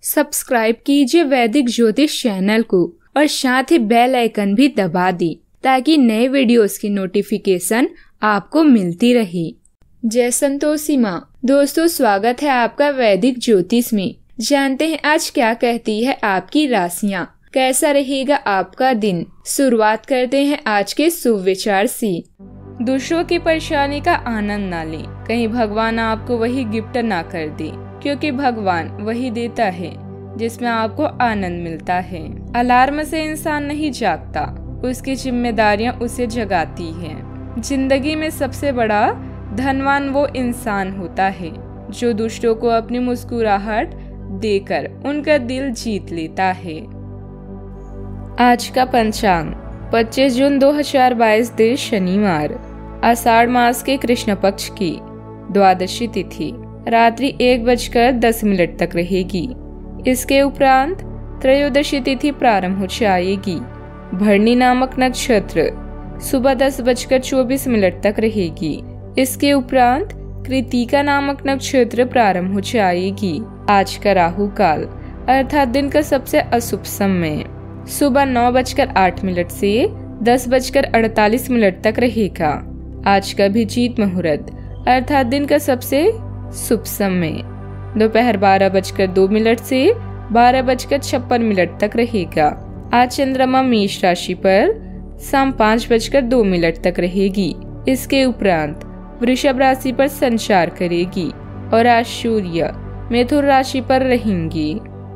Subscribe कीजिए वैदिक ज्योतिष चैनल को और साथ ही बेल आइकन भी दबा दी ताकि नए वीडियोस की नोटिफिकेशन आपको मिलती रहे। जय संतोषी माँ। दोस्तों, स्वागत है आपका वैदिक ज्योतिष में। जानते हैं आज क्या कहती है आपकी राशियाँ, कैसा रहेगा आपका दिन। शुरुआत करते हैं आज के शुभ विचार से। दूसरों की परेशानी का आनंद ना लें, कहीं भगवान आपको वही गिफ्ट ना कर दे, क्योंकि भगवान वही देता है जिसमें आपको आनंद मिलता है। अलार्म से इंसान नहीं जागता, उसकी जिम्मेदारियां उसे जगाती हैं। जिंदगी में सबसे बड़ा धनवान वो इंसान होता है जो दूसरों को अपनी मुस्कुराहट देकर उनका दिल जीत लेता है। आज का पंचांग 25 जून 2022 दिन शनिवार, आषाढ़ मास के कृष्ण पक्ष की द्वादशी तिथि रात्रि 1:10 तक रहेगी। इसके उपरांत त्रयोदशी तिथि प्रारंभ हो जाएगी। भरणी नामक नक्षत्र सुबह 10:24 तक रहेगी। इसके उपरांत कृतिका नामक नक्षत्र प्रारंभ हो जाएगी। आज का राहु काल अर्थात दिन का सबसे अशुभ समय सुबह 9:08 से 10:48 तक रहेगा। आज का अभिजीत मुहूर्त अर्थात दिन का सबसे शुभ समय दोपहर 12:02 से 12:56 तक रहेगा। आज चंद्रमा मेष राशि पर शाम 5:02 तक रहेगी। इसके उपरांत वृषभ राशि पर संचार करेगी और आज सूर्य मिथुन राशि पर रहेंगी।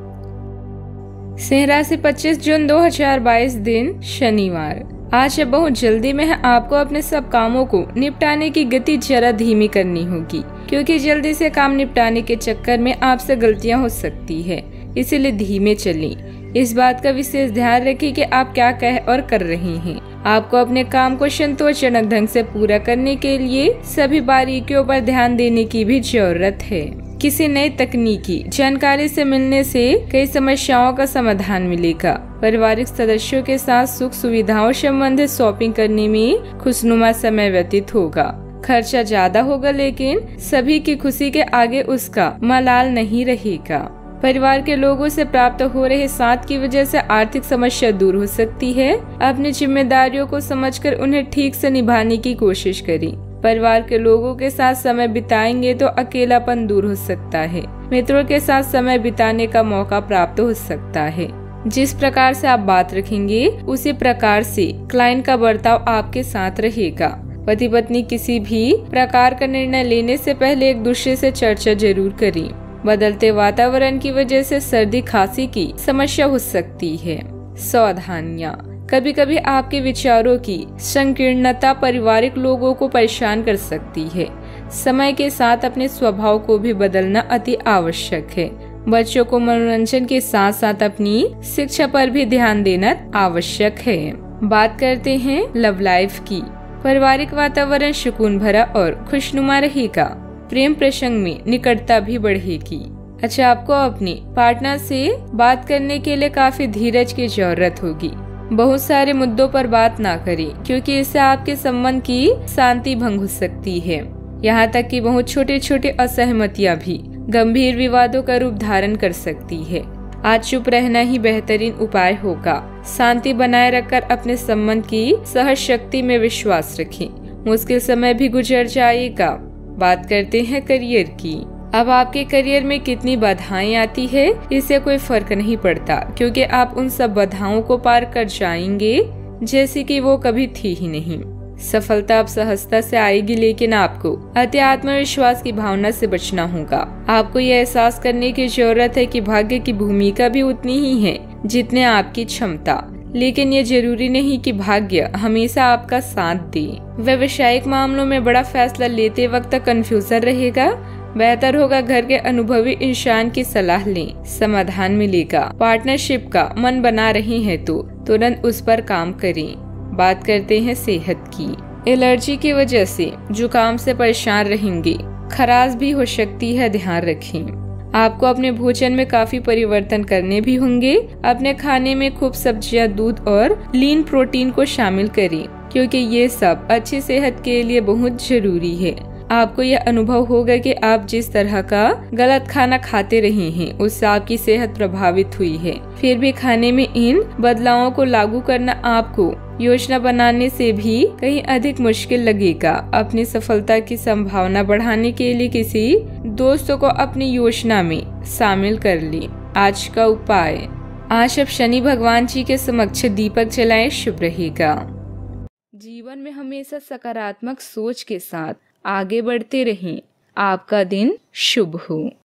सिंह राशि 25 जून 2022 दिन शनिवार, आज बहुत जल्दी में है। आपको अपने सब कामों को निपटाने की गति जरा धीमी करनी होगी, क्योंकि जल्दी से काम निपटाने के चक्कर में आपसे गलतियां हो सकती है, इसीलिए धीमे चलें। इस बात का विशेष ध्यान रखें कि आप क्या कह और कर रहे हैं। आपको अपने काम को संतोषजनक ढंग से पूरा करने के लिए सभी बारीकियों पर ध्यान देने की भी जरूरत है। किसी नई तकनीकी जानकारी से मिलने से कई समस्याओं का समाधान मिलेगा। पारिवारिक सदस्यों के साथ सुख सुविधाओं संबंधित शॉपिंग करने में खुशनुमा समय व्यतीत होगा। खर्चा ज्यादा होगा, लेकिन सभी की खुशी के आगे उसका मलाल नहीं रहेगा। परिवार के लोगों से प्राप्त हो रहे साथ की वजह से आर्थिक समस्या दूर हो सकती है। अपनी जिम्मेदारियों को समझकर उन्हें ठीक से निभाने की कोशिश करें। परिवार के लोगों के साथ समय बिताएंगे तो अकेलापन दूर हो सकता है। मित्रों के साथ समय बिताने का मौका प्राप्त हो सकता है। जिस प्रकार से आप बात रखेंगे उसी प्रकार से क्लाइंट का बर्ताव आपके साथ रहेगा। पति पत्नी किसी भी प्रकार का निर्णय लेने से पहले एक दूसरे से चर्चा जरूर करें। बदलते वातावरण की वजह से सर्दी खांसी की समस्या हो सकती है। सावधानियां, कभी कभी आपके विचारों की संकीर्णता पारिवारिक लोगों को परेशान कर सकती है। समय के साथ अपने स्वभाव को भी बदलना अति आवश्यक है। बच्चों को मनोरंजन के साथ साथ अपनी शिक्षा पर भी ध्यान देना आवश्यक है। बात करते हैं लव लाइफ की। पारिवारिक वातावरण सुकून भरा और खुशनुमा रहेगा। प्रेम प्रसंग में निकटता भी बढ़ेगी। अच्छा, आपको अपने पार्टनर से बात करने के लिए काफी धीरज की जरूरत होगी। बहुत सारे मुद्दों पर बात ना करें, क्योंकि इससे आपके संबंध की शांति भंग हो सकती है। यहाँ तक कि बहुत छोटे छोटे असहमतियाँ भी गंभीर विवादों का रूप धारण कर सकती है। आज चुप रहना ही बेहतरीन उपाय होगा। शांति बनाए रखकर अपने संबंध की सहज शक्ति में विश्वास रखें। मुश्किल समय भी गुजर जाएगा। बात करते हैं करियर की। अब आपके करियर में कितनी बाधाएं आती है इससे कोई फर्क नहीं पड़ता, क्योंकि आप उन सब बाधाओं को पार कर जाएंगे जैसे कि वो कभी थी ही नहीं। सफलता अब सहजता से आएगी, लेकिन आपको अति आत्मविश्वास की भावना से बचना होगा। आपको यह एहसास करने की जरूरत है कि भाग्य की भूमिका भी उतनी ही है जितने आपकी क्षमता, लेकिन ये जरूरी नहीं कि भाग्य हमेशा आपका साथ दे। व्यवसायिक मामलों में बड़ा फैसला लेते वक्त कंफ्यूजन रहेगा। बेहतर होगा घर के अनुभवी इंसान की सलाह लें, समाधान मिलेगा। पार्टनरशिप का मन बना रहे हैं तो तुरंत उस पर काम करें। बात करते हैं सेहत की। एलर्जी की वजह से जुकाम से परेशान रहेंगे, खराश भी हो सकती है, ध्यान रखें। आपको अपने भोजन में काफी परिवर्तन करने भी होंगे। अपने खाने में खूब सब्जियां, दूध और लीन प्रोटीन को शामिल करें, क्योंकि ये सब अच्छी सेहत के लिए बहुत जरूरी है। आपको यह अनुभव होगा कि आप जिस तरह का गलत खाना खाते रहे हैं उससे आपकी सेहत प्रभावित हुई है। फिर भी खाने में इन बदलावों को लागू करना आपको योजना बनाने से भी कहीं अधिक मुश्किल लगेगा। अपनी सफलता की संभावना बढ़ाने के लिए किसी दोस्तों को अपनी योजना में शामिल कर लें। आज का उपाय, आज आप शनि भगवान जी के समक्ष दीपक जलाएं, शुभ रहेगा। जीवन में हमेशा सकारात्मक सोच के साथ आगे बढ़ते रहें। आपका दिन शुभ हो।